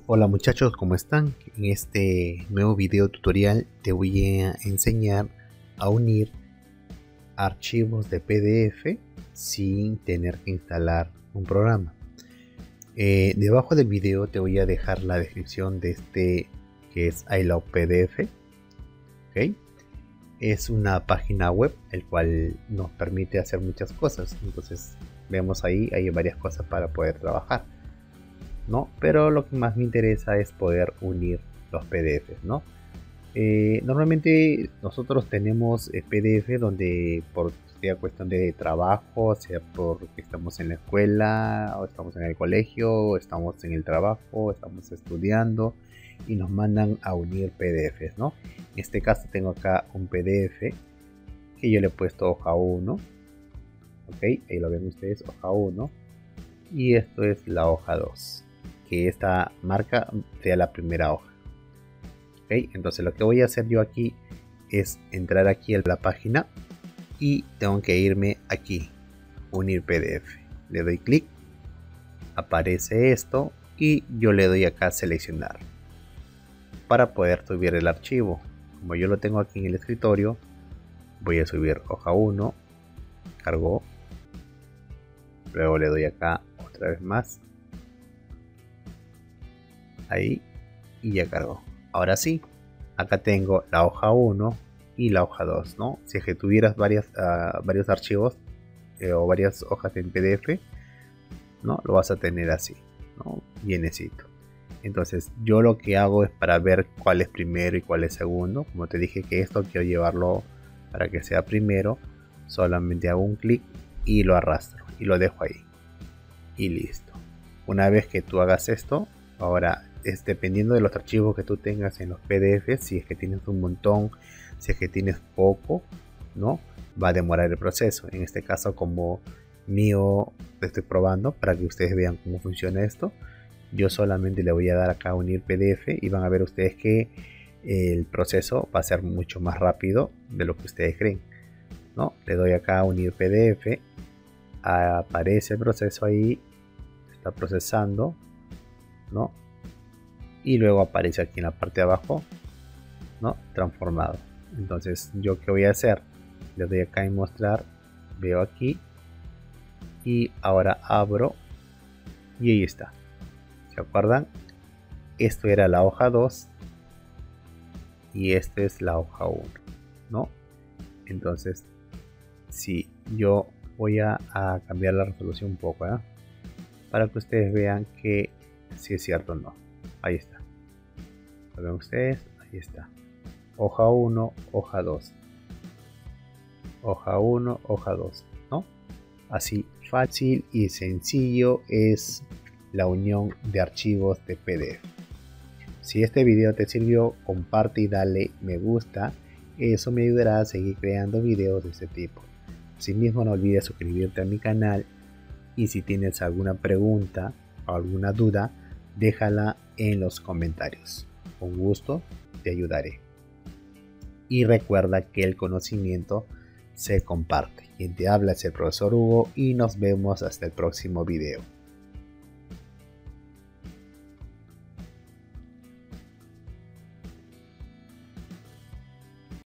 Hola muchachos, ¿cómo están? En este nuevo video tutorial te voy a enseñar a unir archivos de PDF sin tener que instalar un programa. Debajo del video te voy a dejar la descripción de este que es iLovePDF. ¿Ok? Es una página web el cual nos permite hacer muchas cosas. Entonces vemos ahí, hay varias cosas para poder trabajar, ¿no? Pero lo que más me interesa es poder unir los PDFs, ¿no? Normalmente nosotros tenemos PDF donde por sea cuestión de trabajo, sea porque estamos en la escuela, o estamos en el colegio, o estamos en el trabajo, o estamos estudiando y nos mandan a unir PDFs, ¿no? En este caso tengo acá un PDF que yo le he puesto hoja 1, ok, ahí lo ven ustedes, hoja 1, y esto es la hoja 2, que esta marca sea la primera hoja. Okay, entonces lo que voy a hacer yo aquí es entrar aquí a la página y tengo que irme aquí, unir PDF. Le doy clic, aparece esto y yo le doy acá seleccionar para poder subir el archivo. Como yo lo tengo aquí en el escritorio, voy a subir hoja 1, cargó, luego le doy acá otra vez más, ahí, y ya cargó. Ahora sí, acá tengo la hoja 1 y la hoja 2, ¿no? Si es que tuvieras varios archivos o varias hojas en PDF, ¿no? Lo vas a tener así, ¿no? Llenecito. Entonces yo lo que hago es para ver cuál es primero y cuál es segundo. Como te dije que esto quiero llevarlo para que sea primero, solamente hago un clic y lo arrastro y lo dejo ahí. Y listo. Una vez que tú hagas esto, ahora dependiendo de los archivos que tú tengas en los PDF, si es que tienes un montón, si es que tienes poco, ¿no? Va a demorar el proceso. En este caso, como mío, estoy probando para que ustedes vean cómo funciona esto. Yo solamente le voy a dar acá a unir PDF y van a ver ustedes que el proceso va a ser mucho más rápido de lo que ustedes creen, ¿no? Le doy acá a unir PDF, aparece el proceso ahí, está procesando, ¿no? Y luego aparece aquí en la parte de abajo, ¿no? Transformado. Entonces yo qué voy a hacer, le doy acá en mostrar, veo aquí y ahora abro y ahí está. ¿Se acuerdan? Esto era la hoja 2 y esta es la hoja 1, ¿no? Entonces si yo voy a cambiar la resolución un poco, ¿eh? Para que ustedes vean que si es cierto o no. Ahí está. ¿Lo ven ustedes? Ahí está. Hoja 1, hoja 2. Hoja 1, hoja 2, ¿no? Así fácil y sencillo es la unión de archivos de PDF. Si este video te sirvió, comparte y dale me gusta. Eso me ayudará a seguir creando videos de este tipo. Asimismo, no olvides suscribirte a mi canal y si tienes alguna pregunta o alguna duda, déjala en los comentarios. Con gusto te ayudaré. Y recuerda que el conocimiento se comparte. Quien te habla es el profesor Hugo y nos vemos hasta el próximo video.